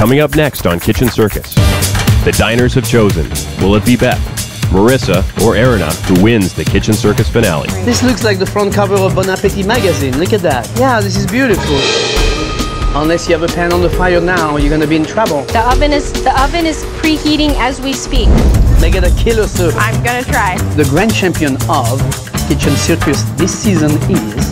Coming up next on Kitchen Circus, the diners have chosen. Will it be Beth, Myrissa, or Erina who wins the Kitchen Circus finale? This looks like the front cover of Bon Appetit magazine. Look at that. Yeah, this is beautiful. Unless you have a pan on the fire now, you're gonna be in trouble. The oven is preheating as we speak. Make it a killer soup. I'm gonna try. The grand champion of Kitchen Circus this season is